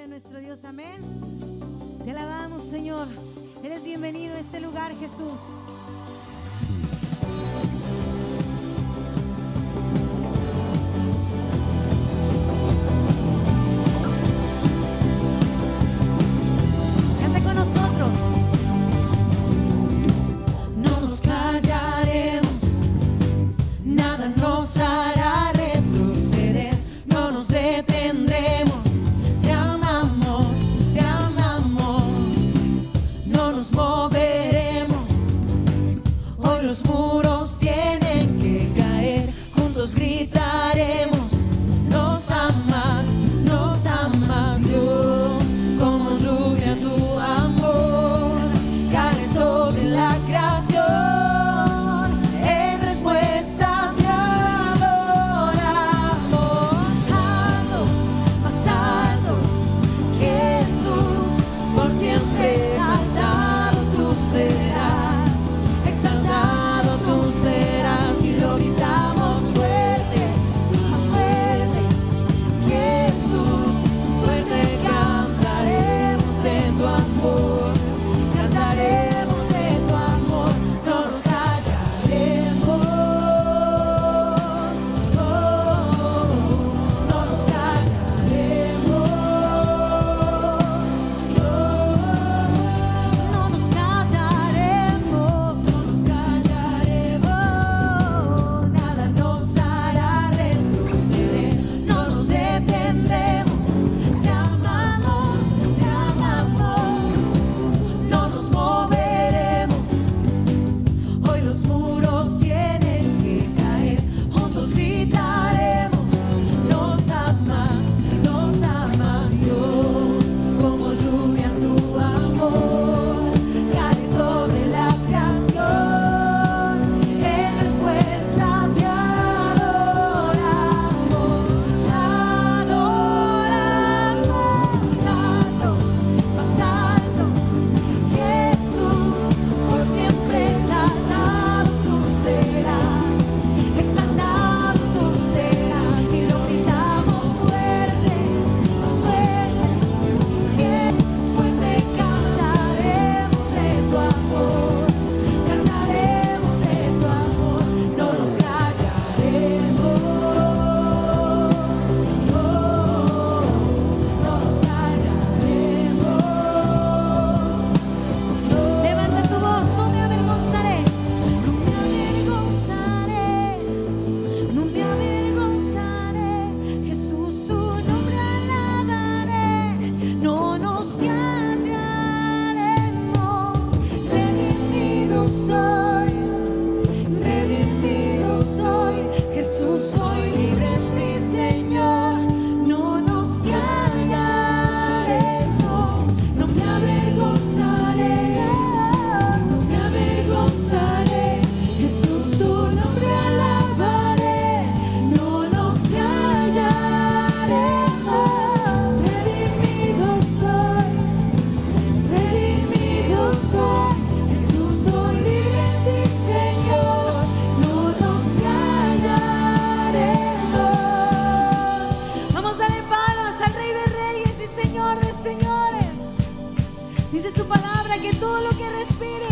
de nuestro Dios, amén. Te alabamos, Señor. Eres bienvenido a este lugar, Jesús. Canta con nosotros. No nos callaremos, nada nos hará retroceder, no nos detendremos. Te amamos, no nos moveremos. Hoy los muros tienen que caer, juntos gritaremos. Nos amas, Dios, como lluvia tu amor cae sobre la creación. En respuesta te adoramos. Más alto, Jesús, por siempre exaltado tú serás, y lo gritamos fuerte, más fuerte. Jesús, fuerte cantaremos de tu amor, cantaremos de tu amor, no nos callaremos, no nos callaremos, no nos callaremos, nada nos hará retroceder, no nos detendremos. Te amamos, no nos moveremos. Hoy los muros tienen que caer, juntos gritaremos. Nos amas, Dios, como lluvia tu amor cae sobre la creación. En respuesta te adoramos, más alto, Jesús, por siempre exaltado tú serás, y lo gritamos fuerte, más fuerte. Jesús, fuerte cantaremos de tu amor, no nos callaremos, no nos callaremos. Levanta tu voz, no me avergonzaré, no me avergonzaré, Jesús su nombre alabaré, no nos callaremos. Redimido soy, Jesús soy libre en ti, Señor, no nos callaremos. No me avergonzaré, Jesús tu nombre alabaré, no nos callaremos. Redimido soy, Jesús soy libre en ti, Señor, no nos callaremos. Vamos a darle palmas al Rey de Reyes y Señor de Señores. Dice su palabra que todo lo que respire